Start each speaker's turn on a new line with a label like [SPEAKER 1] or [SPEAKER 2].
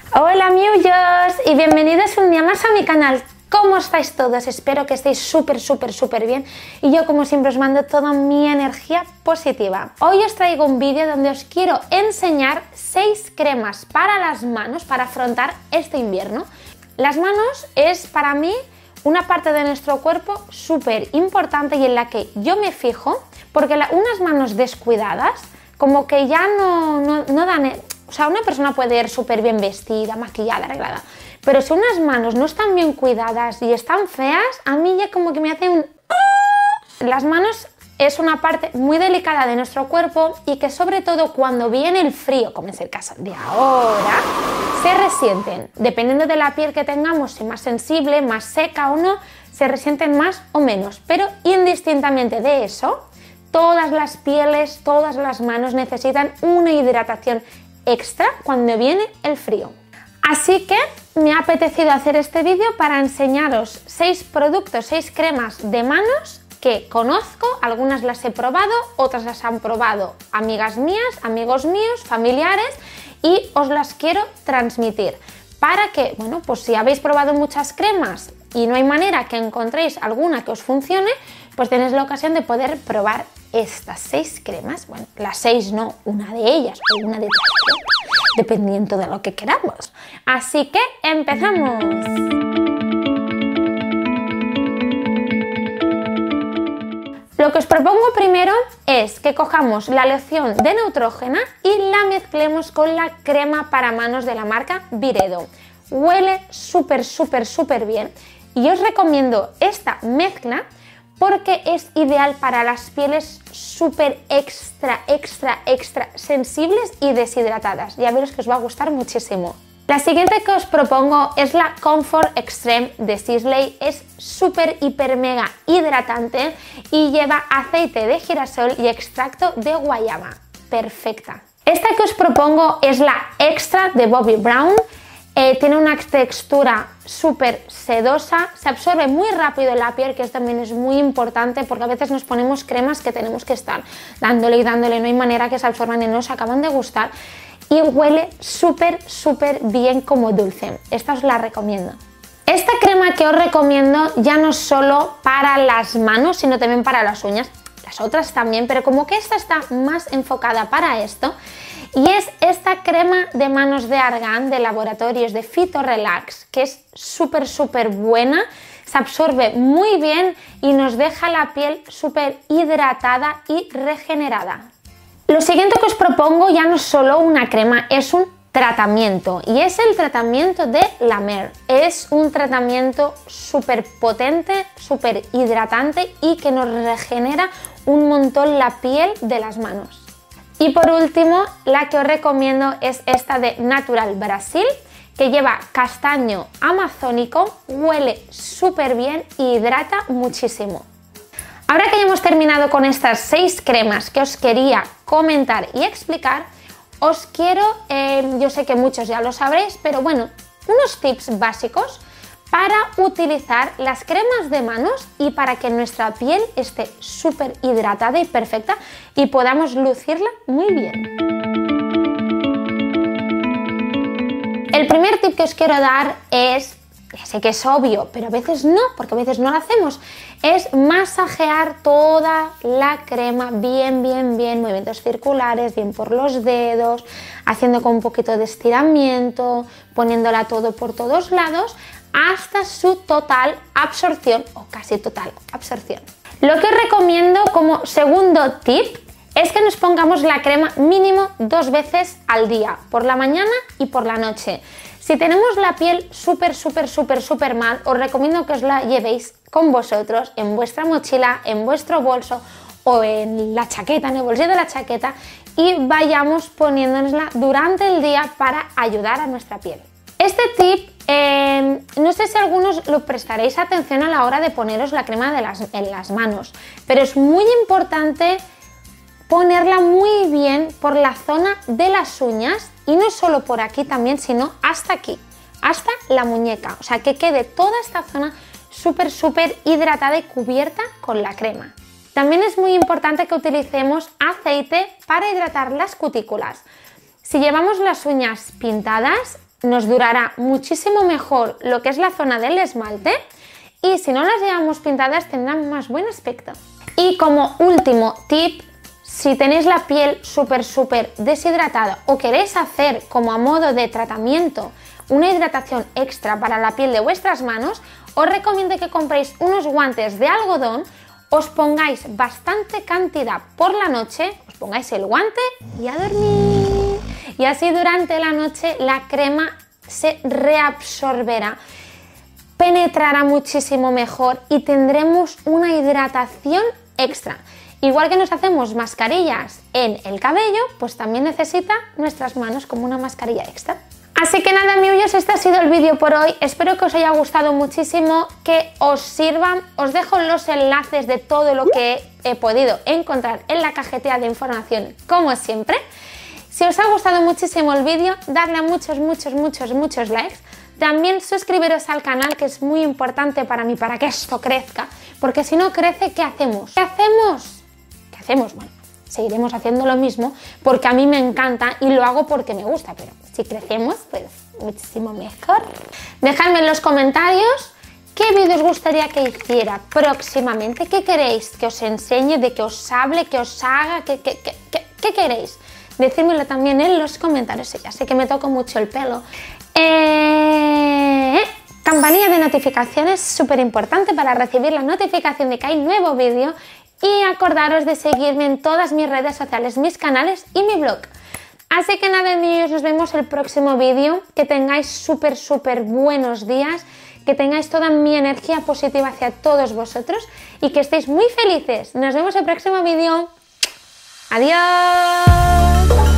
[SPEAKER 1] Hola miullos y bienvenidos un día más a mi canal. ¿Cómo estáis todos? Espero que estéis súper bien y yo como siempre os mando toda mi energía positiva. Hoy os traigo un vídeo donde os quiero enseñar 6 cremas para las manos para afrontar este invierno. Las manos es para mí una parte de nuestro cuerpo súper importante y en la que yo me fijo porque unas manos descuidadas como que ya no dan... O sea, una persona puede ir súper bien vestida, maquillada, arreglada, pero si unas manos no están bien cuidadas y están feas, a mí ya como que me hace un... Las manos es una parte muy delicada de nuestro cuerpo y que sobre todo cuando viene el frío, como es el caso de ahora, se resienten. Dependiendo de la piel que tengamos, si más sensible, más seca o no, se resienten más o menos. Pero indistintamente de eso, todas las pieles, todas las manos necesitan una hidratación extra cuando viene el frío. Así que me ha apetecido hacer este vídeo para enseñaros 6 productos, 6 cremas de manos que conozco, algunas las he probado, otras las han probado amigas mías, amigos míos, familiares y os las quiero transmitir para que, bueno, pues si habéis probado muchas cremas y no hay manera que encontréis alguna que os funcione, pues tenéis la ocasión de poder probar estas 6 cremas. Bueno, las 6 no, una de ellas o una de ellas, dependiendo de lo que queramos. Así que empezamos. Lo que os propongo primero es que cojamos la loción de Neutrogena y la mezclemos con la crema para manos de la marca Byredo. Huele súper bien y os recomiendo esta mezcla porque es ideal para las pieles súper extra sensibles y deshidratadas. Ya veréis que os va a gustar muchísimo. La siguiente que os propongo es la Comfort Extreme de Sisley. Es súper hiper mega hidratante y lleva aceite de girasol y extracto de guayaba. Perfecta. Esta que os propongo es la Extra de Bobbi Brown. Tiene una textura súper sedosa, se absorbe muy rápido en la piel, que también es muy importante porque a veces nos ponemos cremas que tenemos que estar dándole y dándole, no hay manera que se absorban y no nos acaban de gustar. Y huele súper bien como dulce. Esta os la recomiendo. Esta crema que os recomiendo ya no solo para las manos, sino también para las uñas. Las otras también, pero como que esta está más enfocada para esto. Y es esta crema de manos de Argan de Laboratorios de Phyto-Relax, que es súper buena. Se absorbe muy bien y nos deja la piel súper hidratada y regenerada. Lo siguiente que os propongo ya no es solo una crema, es un tratamiento y es el tratamiento de La Mer. Es un tratamiento súper potente, súper hidratante y que nos regenera un montón la piel de las manos. Y por último, la que os recomiendo es esta de Natural Brasil, que lleva castaño amazónico, huele súper bien y hidrata muchísimo. Ahora que ya hemos terminado con estas 6 cremas que os quería comentar y explicar, os quiero, yo sé que muchos ya lo sabréis, pero bueno, unos tips básicos para utilizar las cremas de manos y para que nuestra piel esté súper hidratada y perfecta y podamos lucirla muy bien. El primer tip que os quiero dar es, ya sé que es obvio, pero a veces no, porque a veces no lo hacemos, es masajear toda la crema bien, movimientos circulares, bien por los dedos, haciendo con un poquito de estiramiento, poniéndola todo por todos lados, hasta su total absorción o casi total absorción. Lo que os recomiendo como segundo tip es que nos pongamos la crema mínimo 2 veces al día, por la mañana y por la noche. Si tenemos la piel súper mal, os recomiendo que os la llevéis con vosotros en vuestra mochila, en vuestro bolso o en la chaqueta, en el bolsillo de la chaqueta y vayamos poniéndonosla durante el día para ayudar a nuestra piel. Este tip, no sé si algunos lo prestaréis atención a la hora de poneros la crema en las manos, pero es muy importante ponerla muy bien por la zona de las uñas y no solo por aquí también, sino hasta aquí, hasta la muñeca, o sea que quede toda esta zona súper hidratada y cubierta con la crema. También es muy importante que utilicemos aceite para hidratar las cutículas. Si llevamos las uñas pintadas, nos durará muchísimo mejor lo que es la zona del esmalte y si no las llevamos pintadas tendrán más buen aspecto. Y como último tip, si tenéis la piel súper deshidratada o queréis hacer como a modo de tratamiento una hidratación extra para la piel de vuestras manos, os recomiendo que compréis unos guantes de algodón, os pongáis bastante cantidad por la noche, os pongáis el guante y a dormir. Y así durante la noche la crema se reabsorberá, penetrará muchísimo mejor y tendremos una hidratación extra. Igual que nos hacemos mascarillas en el cabello, pues también necesita nuestras manos como una mascarilla extra. Así que nada, miullos, este ha sido el vídeo por hoy. Espero que os haya gustado muchísimo, que os sirvan. Os dejo los enlaces de todo lo que he podido encontrar en la cajetilla de información, como siempre. Si os ha gustado muchísimo el vídeo, darle a muchos likes. También suscribiros al canal, que es muy importante para mí, para que esto crezca. Porque si no crece, ¿qué hacemos? ¿Qué hacemos? Bueno, seguiremos haciendo lo mismo porque a mí me encanta y lo hago porque me gusta, pero si crecemos, pues muchísimo mejor. Dejadme en los comentarios qué vídeo os gustaría que hiciera próximamente, qué queréis que os enseñe, de que os hable, que os haga, qué queréis. Decídmelo también en los comentarios, ya sé que me toco mucho el pelo. Campanilla de notificaciones, súper importante para recibir la notificación de que hay nuevo vídeo. Y acordaros de seguirme en todas mis redes sociales, mis canales y mi blog. Así que nada, niños, nos vemos el próximo vídeo. Que tengáis súper buenos días, que tengáis toda mi energía positiva hacia todos vosotros y que estéis muy felices. Nos vemos el próximo vídeo. ¡Adiós!